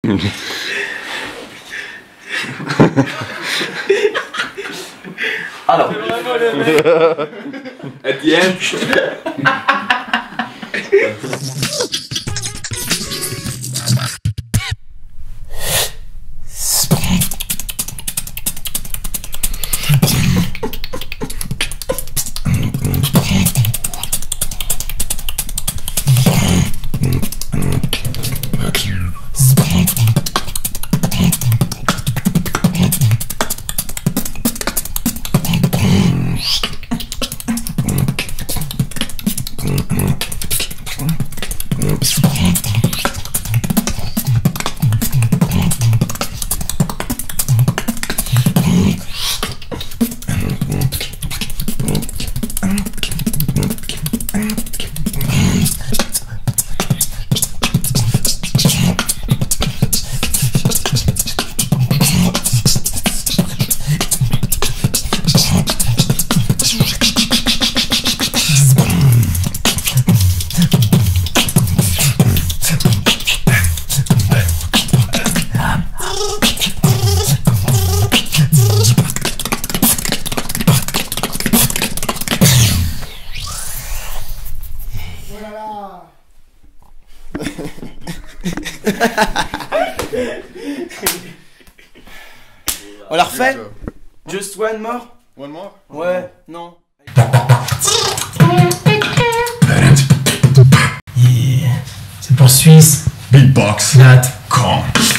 Alors, at the end. On la refait? Just one more? One more? Ouais, non. Yeah. C'est pour Swissbeatbox.com.